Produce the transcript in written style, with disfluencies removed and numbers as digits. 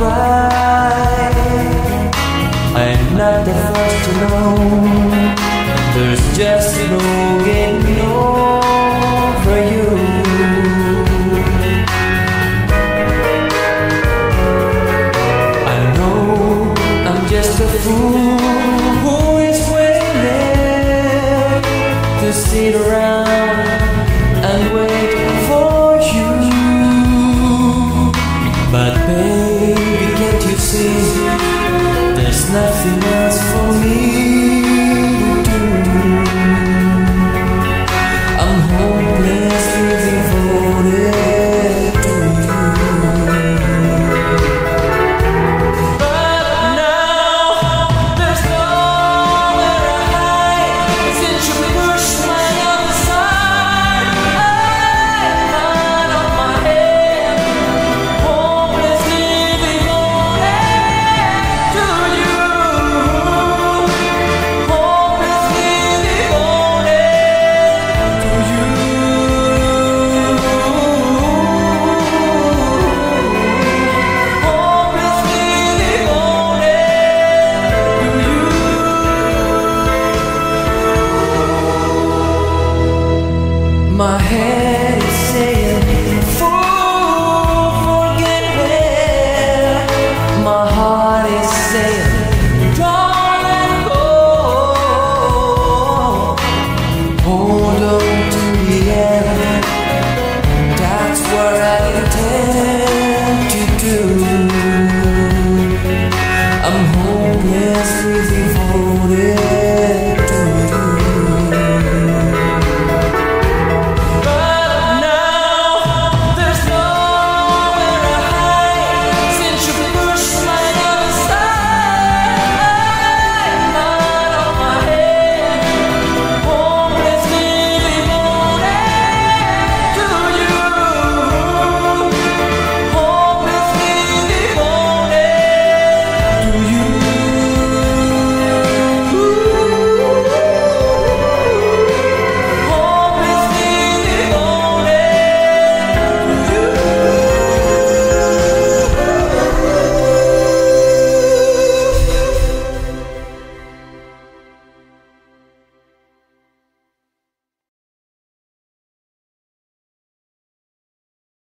why I'm not the first to know. There's just no getting over you. I know I'm just a fool who is waiting to sit around and wait for you. But baby, can't you see there's nothing else